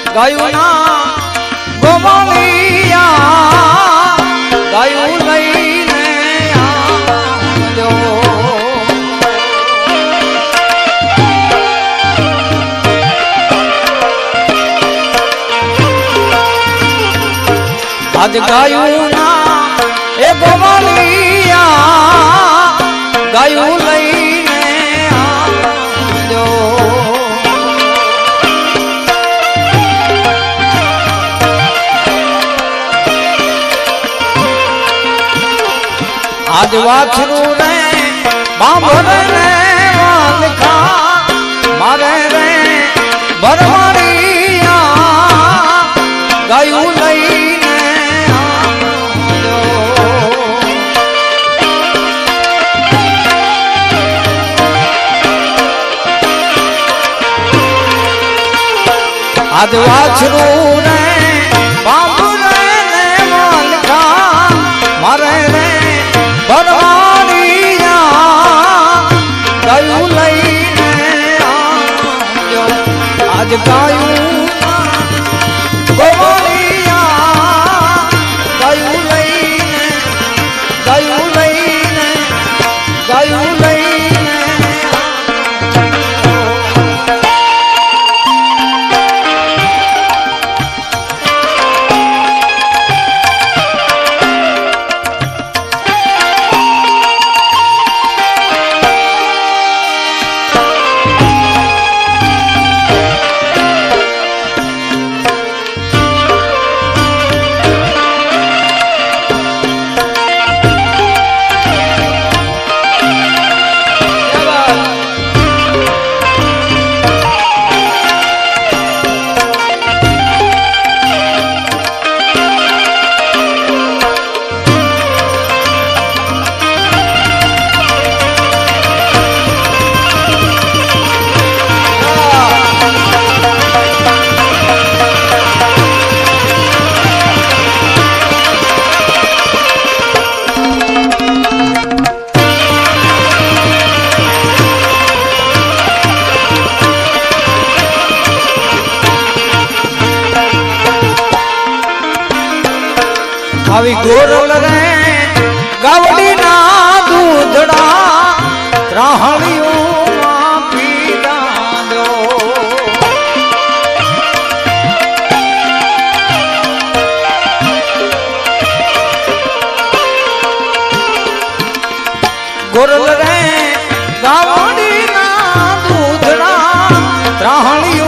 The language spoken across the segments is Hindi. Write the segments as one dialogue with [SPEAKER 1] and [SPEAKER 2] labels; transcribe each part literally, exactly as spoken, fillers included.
[SPEAKER 1] गायू ना गोवालिया गायू लईने आव्यो। आज गायू ना ए गोवालिया गायू लईने आव्यो। आज वाछरू रे बांभर ने वालखा मारे रे बरवाड़िया गायू लईने आव्यो। आज वाछरू रे बांभर ने वालखा मारे रे बरवाड़िया गायू लईने आव्यो। आज गायू गोवालिया गायू लईने गायू लईने गायू लईने આવી ગોરલ રે ગાવડી ના દૂધડા ત્રાહળીઓ પીડા દો। ગોરલ રે ગાવડી ના દૂધડા ત્રાહળીઓ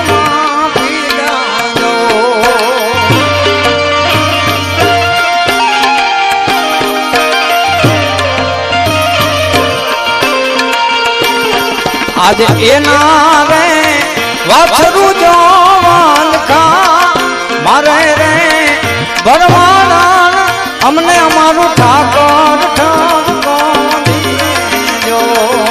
[SPEAKER 1] आज एना रे वाछरू जो वालखा मारे रे बरवाड़ा हमने हमारू ठाकर ठाकर दीजो।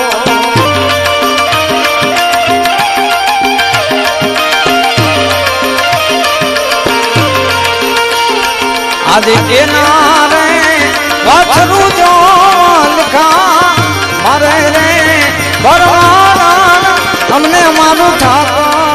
[SPEAKER 1] आज एना रे वाछरू जो वालखा मारे रे बरवाड़ा हमने हमारू ठाकर